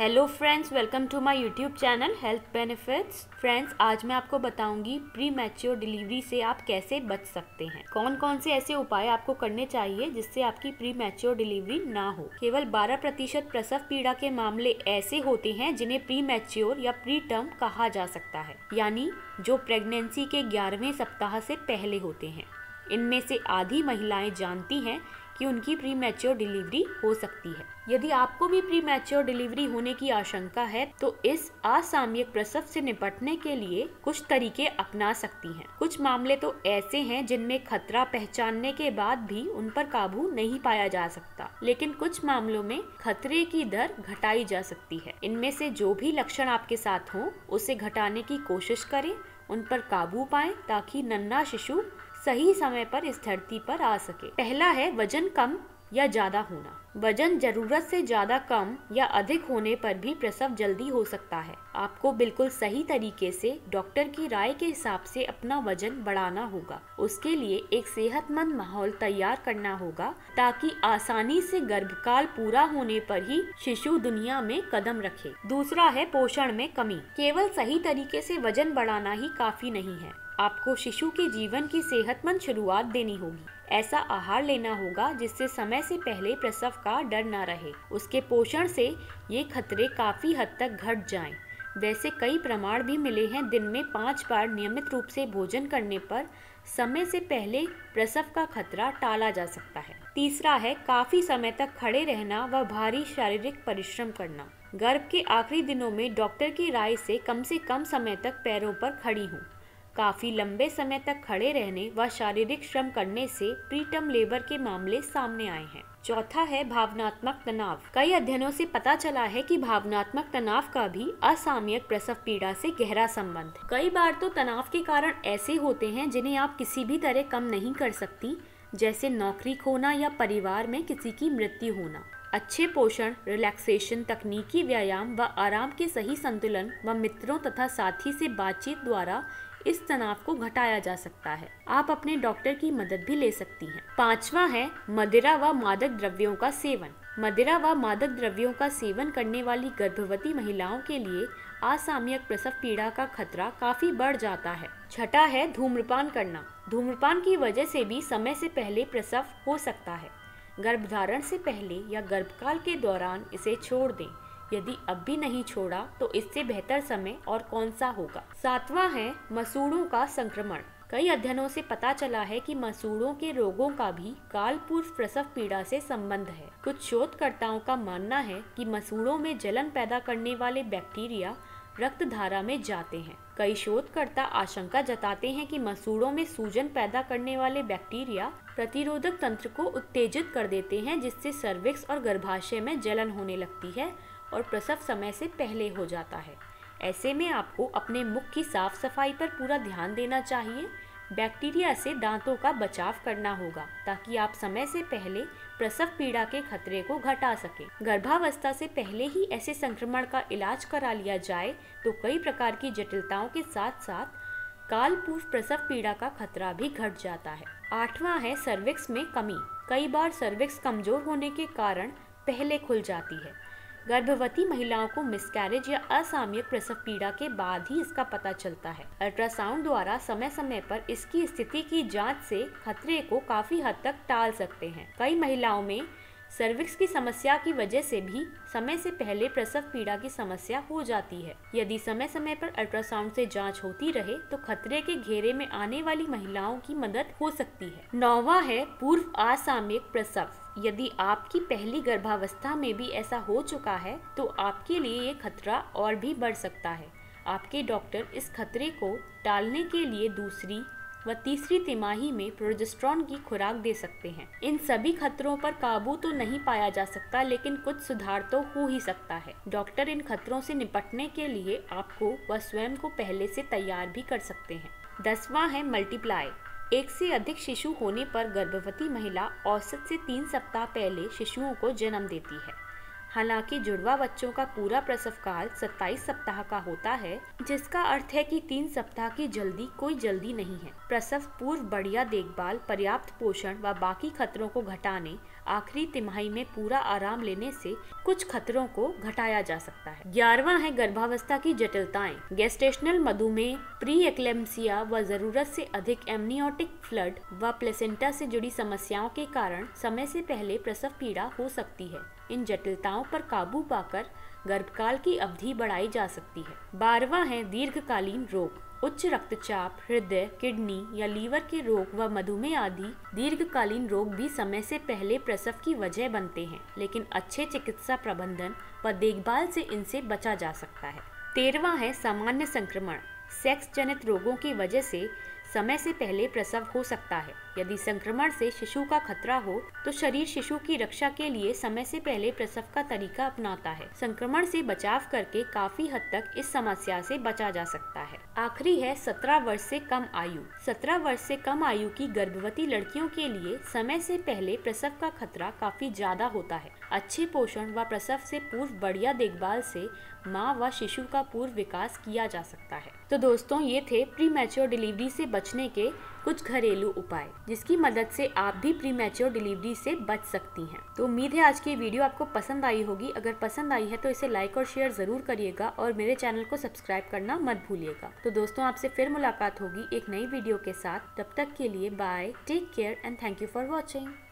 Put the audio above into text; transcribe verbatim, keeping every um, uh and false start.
Hello friends, welcome to my YouTube channel health benefits. Friends, आज मैं आपको बताऊंगी प्री मैच्योर डिलीवरी से आप कैसे बच सकते हैं। कौन कौन से ऐसे उपाय आपको करने चाहिए जिससे आपकी प्री मैच्योर डिलीवरी ना हो। केवल बारह प्रतिशत प्रसव पीड़ा के मामले ऐसे होते हैं जिन्हें प्री मैच्योर या प्री टर्म कहा जा सकता है, यानी जो प्रेगनेंसी के ग्यारहवें सप्ताह से पहले होते हैं। इनमें से आधी महिलाएं जानती हैं कि उनकी प्री मैच्योर डिलीवरी हो सकती है। यदि आपको भी प्री मैच्योर डिलीवरी होने की आशंका है तो इस असामयिक प्रसव से निपटने के लिए कुछ तरीके अपना सकती हैं। कुछ मामले तो ऐसे हैं जिनमें खतरा पहचानने के बाद भी उन पर काबू नहीं पाया जा सकता, लेकिन कुछ मामलों में खतरे की दर घटाई जा सकती है। इनमें से जो भी लक्षण आपके साथ हो उसे घटाने की कोशिश करें, उन पर काबू पाएं ताकि नन्हा शिशु सही समय पर इस धरती पर आ सके। पहला है वजन कम या ज्यादा होना। वजन जरूरत से ज्यादा कम या अधिक होने पर भी प्रसव जल्दी हो सकता है। आपको बिल्कुल सही तरीके से डॉक्टर की राय के हिसाब से अपना वजन बढ़ाना होगा। उसके लिए एक सेहतमंद माहौल तैयार करना होगा ताकि आसानी से गर्भकाल पूरा होने पर ही शिशु दुनिया में कदम रखे। दूसरा है पोषण में कमी। केवल सही तरीके से वजन बढ़ाना ही काफी नहीं है, आपको शिशु के जीवन की सेहतमंद शुरुआत देनी होगी। ऐसा आहार लेना होगा जिससे समय से पहले प्रसव का डर न रहे। उसके पोषण से ये खतरे काफी हद तक घट जाएं। वैसे कई प्रमाण भी मिले हैं, दिन में पाँच बार नियमित रूप से भोजन करने पर समय से पहले प्रसव का खतरा टाला जा सकता है। तीसरा है काफी समय तक खड़े रहना व भारी शारीरिक परिश्रम करना। गर्भ के आखिरी दिनों में डॉक्टर की राय से कम से कम समय तक पैरों पर खड़ी हूँ। काफी लंबे समय तक खड़े रहने व शारीरिक श्रम करने से प्रीटर्म लेबर के मामले सामने आए हैं। चौथा है भावनात्मक तनाव। कई अध्ययनों से पता चला है कि भावनात्मक तनाव का भी असामयिक प्रसव पीड़ा से गहरा संबंध है। कई बार तो तनाव के कारण ऐसे होते हैं जिन्हें आप किसी भी तरह कम नहीं कर सकती, जैसे नौकरी खोना या परिवार में किसी की मृत्यु होना। अच्छे पोषण, रिलैक्सेशन, तकनीकी व्यायाम व आराम के सही संतुलन व मित्रों तथा साथी से बातचीत द्वारा इस तनाव को घटाया जा सकता है। आप अपने डॉक्टर की मदद भी ले सकती हैं। पांचवा है मदिरा व मादक द्रव्यों का सेवन। मदिरा व मादक द्रव्यों का सेवन करने वाली गर्भवती महिलाओं के लिए असामयिक प्रसव पीड़ा का खतरा काफी बढ़ जाता है। छठा है धूम्रपान करना। धूम्रपान की वजह से भी समय से पहले प्रसव हो सकता है। गर्भधारण से पहले या गर्भकाल के दौरान इसे छोड़ दें। यदि अब भी नहीं छोड़ा तो इससे बेहतर समय और कौन सा होगा। सातवां है मसूड़ों का संक्रमण। कई अध्ययनों से पता चला है कि मसूड़ों के रोगों का भी काल पूर्व प्रसव पीड़ा से संबंध है। कुछ शोधकर्ताओं का मानना है कि मसूड़ों में जलन पैदा करने वाले बैक्टीरिया रक्त धारा में जाते हैं। कई शोधकर्ता आशंका जताते हैं कि मसूड़ों में सूजन पैदा करने वाले बैक्टीरिया प्रतिरोधक तंत्र को उत्तेजित कर देते हैं, जिससे सर्विक्स और गर्भाशय में जलन होने लगती है और प्रसव समय से पहले हो जाता है। ऐसे में आपको अपने मुख की साफ सफाई पर पूरा ध्यान देना चाहिए। बैक्टीरिया से दांतों का बचाव करना होगा ताकि आप समय से पहले प्रसव पीड़ा के खतरे को घटा सकें। गर्भावस्था से पहले ही ऐसे संक्रमण का इलाज करा लिया जाए तो कई प्रकार की जटिलताओं के साथ साथ काल पूर्व प्रसव पीड़ा का खतरा भी घट जाता है। आठवां है सर्विक्स में कमी। कई बार सर्विक्स कमजोर होने के कारण पहले खुल जाती है। गर्भवती महिलाओं को मिसकैरेज या असामयिक प्रसव पीड़ा के बाद ही इसका पता चलता है। अल्ट्रासाउंड द्वारा समय समय पर इसकी स्थिति की जांच से खतरे को काफी हद तक टाल सकते हैं। कई महिलाओं में सर्विक्स की समस्या की वजह से भी समय से पहले प्रसव पीड़ा की समस्या हो जाती है। यदि समय समय पर अल्ट्रासाउंड से जांच होती रहे तो खतरे के घेरे में आने वाली महिलाओं की मदद हो सकती है। नौवां है पूर्व असामयिक प्रसव। यदि आपकी पहली गर्भावस्था में भी ऐसा हो चुका है तो आपके लिए ये खतरा और भी बढ़ सकता है। आपके डॉक्टर इस खतरे को टालने के लिए दूसरी व तीसरी तिमाही में प्रोजेस्टेरॉन की खुराक दे सकते हैं। इन सभी खतरों पर काबू तो नहीं पाया जा सकता, लेकिन कुछ सुधार तो हो ही सकता है। डॉक्टर इन खतरों से निपटने के लिए आपको व स्वयं को पहले से तैयार भी कर सकते हैं। दसवां है मल्टीप्लाई। एक से अधिक शिशु होने पर गर्भवती महिला औसत से तीन सप्ताह पहले शिशुओं को जन्म देती है। हालांकि जुड़वा बच्चों का पूरा प्रसव काल सत्ताईस सप्ताह का होता है, जिसका अर्थ है कि तीन सप्ताह की जल्दी कोई जल्दी नहीं है। प्रसव पूर्व बढ़िया देखभाल, पर्याप्त पोषण व बाकी खतरों को घटाने, आखिरी तिमाही में पूरा आराम लेने से कुछ खतरों को घटाया जा सकता है। ग्यारहवां है गर्भावस्था की जटिलताएं। गेस्टेशनल मधुमेह, प्री एक्लेम्पसिया व जरूरत से अधिक एमनियोटिक फ्लड व प्लेसेंटा से जुड़ी समस्याओं के कारण समय से पहले प्रसव पीड़ा हो सकती है। इन जटिलताओं पर काबू पाकर गर्भकाल की अवधि बढ़ाई जा सकती है। बारहवां है दीर्घकालीन रोग। उच्च रक्तचाप, हृदय, किडनी या लीवर के रोग व मधुमेह आदि दीर्घकालीन रोग भी समय से पहले प्रसव की वजह बनते हैं, लेकिन अच्छे चिकित्सा प्रबंधन व देखभाल से इनसे बचा जा सकता है। तेरहवां है सामान्य संक्रमण। सेक्स जनित रोगों की वजह से समय से पहले प्रसव हो सकता है। यदि संक्रमण से शिशु का खतरा हो तो शरीर शिशु की रक्षा के लिए समय से पहले प्रसव का तरीका अपनाता है। संक्रमण से बचाव करके काफी हद तक इस समस्या से बचा जा सकता है। आखिरी है सत्रह वर्ष से कम आयु। सत्रह वर्ष से कम आयु की गर्भवती लड़कियों के लिए समय से पहले प्रसव का खतरा काफी ज्यादा होता है। अच्छे पोषण व प्रसव से पूर्व बढ़िया देखभाल से माँ व शिशु का पूर्व विकास किया जा सकता है। तो दोस्तों, ये थे प्री मैच्योर डिलीवरी से बचने के कुछ घरेलू उपाय, जिसकी मदद से आप भी प्री मैच्योर डिलीवरी से बच सकती हैं। तो उम्मीद है आज की वीडियो आपको पसंद आई होगी। अगर पसंद आई है तो इसे लाइक और शेयर जरूर करिएगा और मेरे चैनल को सब्सक्राइब करना मत भूलिएगा। तो दोस्तों, आपसे फिर मुलाकात होगी एक नई वीडियो के साथ। तब तक के लिए bye, take care and thank you for watching.